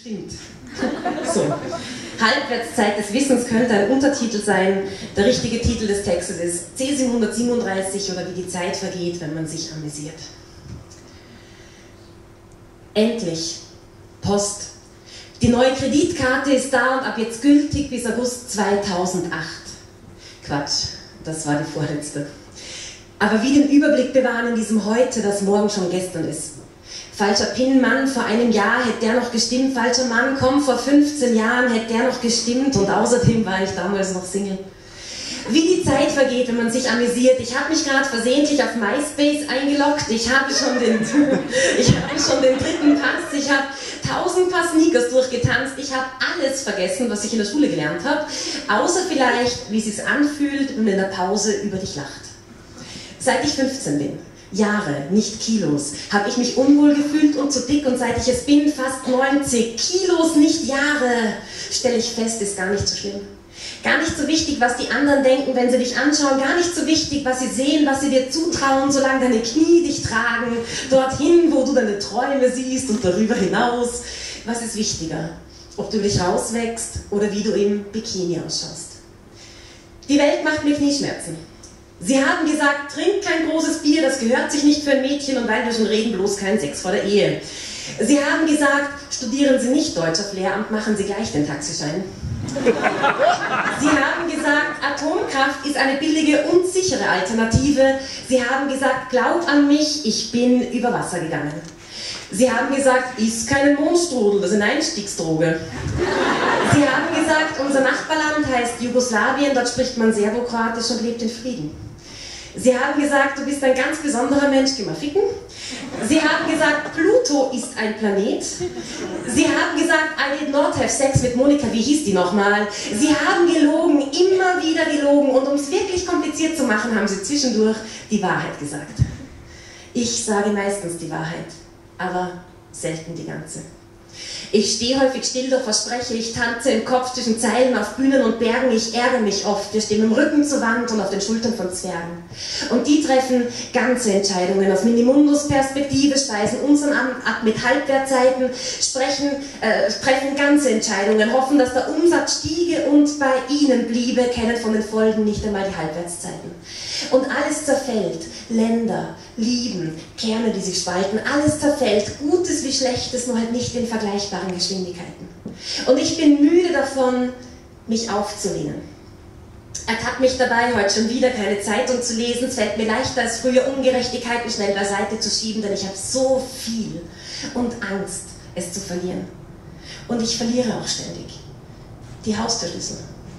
Stimmt. So. Halbwertszeit des Wissens könnte ein Untertitel sein. Der richtige Titel des Textes ist Cäsium 137 oder wie die Zeit vergeht, wenn man sich amüsiert. Endlich. Post. Die neue Kreditkarte ist da und ab jetzt gültig bis August 2008. Quatsch, das war die vorletzte. Aber wie den Überblick bewahren in diesem Heute, das morgen schon gestern ist. Falscher PIN-Mann, vor einem Jahr hätte der noch gestimmt. Falscher Mann, komm, vor 15 Jahren hätte der noch gestimmt. Und außerdem war ich damals noch Single. Wie die Zeit vergeht, wenn man sich amüsiert. Ich habe mich gerade versehentlich auf MySpace eingeloggt. Ich habe schon den dritten Pass. Ich habe 1000 Paar Sneakers durchgetanzt. Ich habe alles vergessen, was ich in der Schule gelernt habe. Außer vielleicht, wie es sich anfühlt, wenn man in der Pause über dich lacht. Seit ich 15 bin. Jahre, nicht Kilos, habe ich mich unwohl gefühlt und zu dick und seit ich es bin, fast 90. Kilos, nicht Jahre, stelle ich fest, ist gar nicht so schlimm. Gar nicht so wichtig, was die anderen denken, wenn sie dich anschauen, gar nicht so wichtig, was sie sehen, was sie dir zutrauen, solange deine Knie dich tragen, dorthin, wo du deine Träume siehst und darüber hinaus. Was ist wichtiger? Ob du dich rauswächst oder wie du im Bikini ausschaust. Die Welt macht mir Knieschmerzen. Sie haben gesagt, trink kein großes Bier, das gehört sich nicht für ein Mädchen und weil wir schon reden, bloß keinen Sex vor der Ehe. Sie haben gesagt, studieren Sie nicht Deutsch auf Lehramt, machen Sie gleich den Taxischein. Sie haben gesagt, Atomkraft ist eine billige und sichere Alternative. Sie haben gesagt, glaub an mich, ich bin über Wasser gegangen. Sie haben gesagt, iss keinen Mohnstrudel, das ist eine Einstiegsdroge. Sie haben gesagt, unser Nachbarland heißt Jugoslawien, dort spricht man Serbokroatisch und lebt in Frieden. Sie haben gesagt, du bist ein ganz besonderer Mensch, geh mal ficken. Sie haben gesagt, Pluto ist ein Planet. Sie haben gesagt, I did not have sex mit Monika, wie hieß die nochmal? Sie haben gelogen, immer wieder gelogen und um es wirklich kompliziert zu machen, haben sie zwischendurch die Wahrheit gesagt. Ich sage meistens die Wahrheit, aber selten die ganze. Ich stehe häufig still, doch verspreche, ich tanze im Kopf zwischen Zeilen auf Bühnen und Bergen, ich ärgere mich oft, wir stehen im Rücken zur Wand und auf den Schultern von Zwergen. Und die treffen ganze Entscheidungen aus Minimundus-Perspektive, speisen unseren ab mit Halbwertzeiten, treffen ganze Entscheidungen, hoffen, dass der Umsatz stiege und bei ihnen bliebe, kennen von den Folgen nicht einmal die Halbwertszeiten. Und alles zerfällt, Länder, Lieben, Kerne, die sich spalten, alles zerfällt, Gutes wie Schlechtes, nur halt nicht in vergleichbaren Geschwindigkeiten. Und ich bin müde davon, mich aufzulehnen. Ertappt mich dabei, heute schon wieder keine Zeitung zu lesen, es fällt mir leichter als früher, Ungerechtigkeiten schnell beiseite zu schieben, denn ich habe so viel und Angst, es zu verlieren. Und ich verliere auch ständig. Die Haustürschlüssel,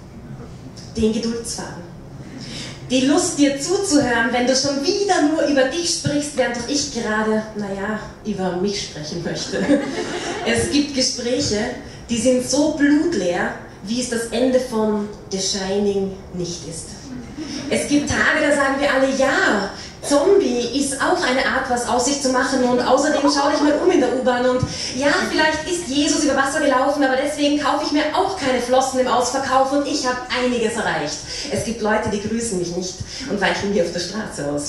den Geduldsfaden. Die Lust, dir zuzuhören, wenn du schon wieder nur über dich sprichst, während doch ich gerade, naja, über mich sprechen möchte. Es gibt Gespräche, die sind so blutleer, wie es das Ende von The Shining nicht ist. Es gibt Tage, da sagen wir alle, ja, Zombie ist auch eine Art, was aus sich zu machen und außerdem schau dich mal um in der U-Bahn und ja, vielleicht ist Jesus über Wasser gelaufen, aber deswegen kaufe ich mir auch keine Flossen im Ausverkauf und ich habe einiges erreicht. Es gibt Leute, die grüßen mich nicht und weichen mir auf der Straße aus.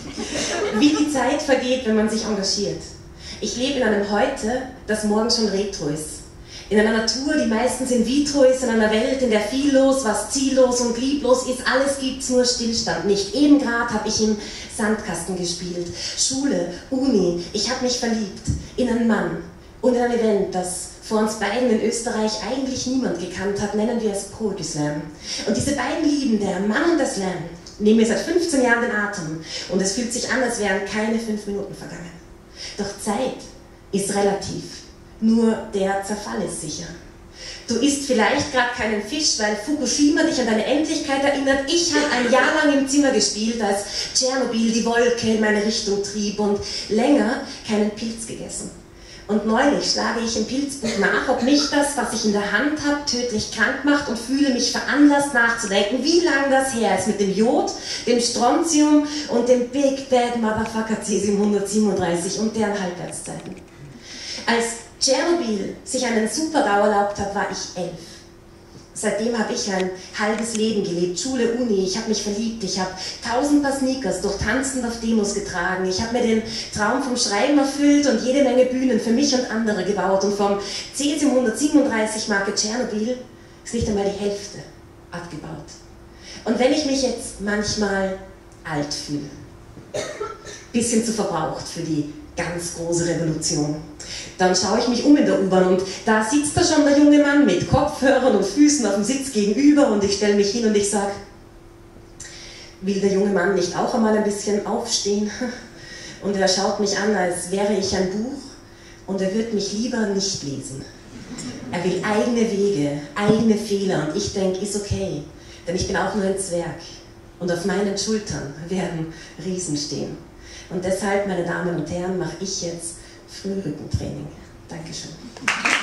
Wie die Zeit vergeht, wenn man sich engagiert. Ich lebe in einem Heute, das morgen schon retro ist. In einer Natur, die meistens in vitro ist, in einer Welt, in der viel los, was ziellos und lieblos ist, alles gibt's, nur Stillstand nicht. Eben gerade habe ich im Sandkasten gespielt. Schule, Uni, ich habe mich verliebt in einen Mann und in ein Event, das vor uns beiden in Österreich eigentlich niemand gekannt hat, nennen wir es Poetry Slam. Und diese beiden Lieben, der Mann und der Slam, nehmen mir seit 15 Jahren den Atem und es fühlt sich an, als wären keine 5 Minuten vergangen. Doch Zeit ist relativ. Nur der Zerfall ist sicher. Du isst vielleicht gerade keinen Fisch, weil Fukushima dich an deine Endlichkeit erinnert. Ich habe ein Jahr lang im Zimmer gespielt, als Tschernobyl die Wolke in meine Richtung trieb und länger keinen Pilz gegessen. Und neulich schlage ich im Pilzbuch nach, ob mich das, was ich in der Hand habe, tödlich krank macht und fühle mich veranlasst nachzudenken, wie lange das her ist mit dem Jod, dem Strontium und dem Big Bad Motherfucker Cäsium 137 und deren Halbwertszeiten. Als Tschernobyl sich einen Super-GAU erlaubt hat, war ich 11. Seitdem habe ich ein halbes Leben gelebt, Schule, Uni, ich habe mich verliebt, ich habe 1000 Paar Sneakers durch Tanzen auf Demos getragen, ich habe mir den Traum vom Schreiben erfüllt und jede Menge Bühnen für mich und andere gebaut und vom Cäsium 137 Marke Tschernobyl ist nicht einmal die Hälfte abgebaut. Und wenn ich mich jetzt manchmal alt fühle, bisschen zu verbraucht für die ganz große Revolution, dann schaue ich mich um in der U-Bahn und da sitzt da schon der junge Mann mit Kopfhörern und Füßen auf dem Sitz gegenüber und ich stelle mich hin und ich sage, will der junge Mann nicht auch einmal ein bisschen aufstehen? Und er schaut mich an, als wäre ich ein Buch und er wird mich lieber nicht lesen. Er will eigene Wege, eigene Fehler und ich denke, ist okay, denn ich bin auch nur ein Zwerg und auf meinen Schultern werden Riesen stehen. Und deshalb, meine Damen und Herren, mache ich jetzt Frührückentraining. Dankeschön.